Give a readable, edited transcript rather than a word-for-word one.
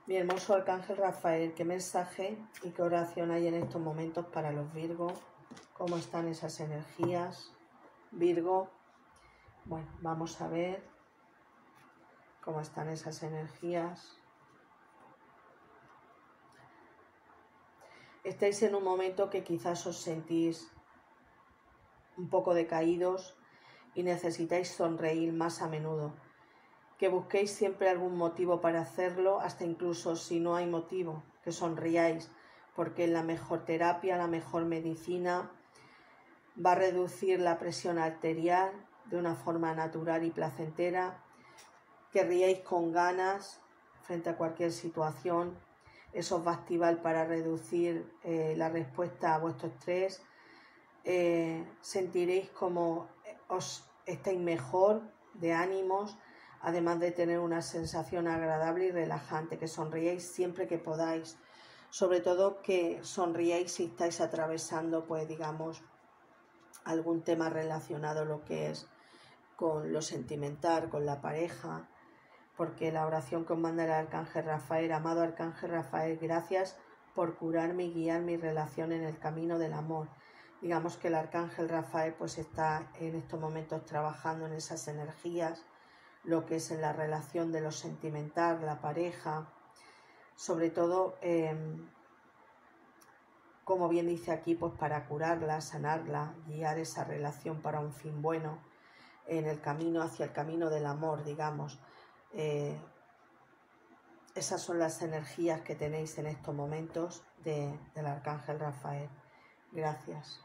Mi hermoso Arcángel Rafael, ¿qué mensaje y qué oración hay en estos momentos para los Virgo? ¿Cómo están esas energías? Virgo, bueno, vamos a ver cómo están esas energías. Estáis en un momento que quizás os sentís un poco decaídos y necesitáis sonreír más a menudo. Que busquéis siempre algún motivo para hacerlo, hasta incluso si no hay motivo, que sonriáis, porque es la mejor terapia, la mejor medicina, va a reducir la presión arterial de una forma natural y placentera, que riáis con ganas frente a cualquier situación, eso os va a activar para reducir la respuesta a vuestro estrés, sentiréis como os estáis mejor de ánimos, además de tener una sensación agradable y relajante, que sonríais siempre que podáis, sobre todo que sonríais si estáis atravesando, pues digamos, algún tema relacionado a lo que es con lo sentimental, con la pareja, porque la oración que os manda el Arcángel Rafael, amado Arcángel Rafael, gracias por curarme y guiar mi relación en el camino del amor. Digamos que el Arcángel Rafael pues está en estos momentos trabajando en esas energías, lo que es en la relación de lo sentimental, la pareja, sobre todo, como bien dice aquí, pues para curarla, sanarla, guiar esa relación para un fin bueno, en el camino hacia el camino del amor, digamos. Esas son las energías que tenéis en estos momentos del Arcángel Rafael. Gracias.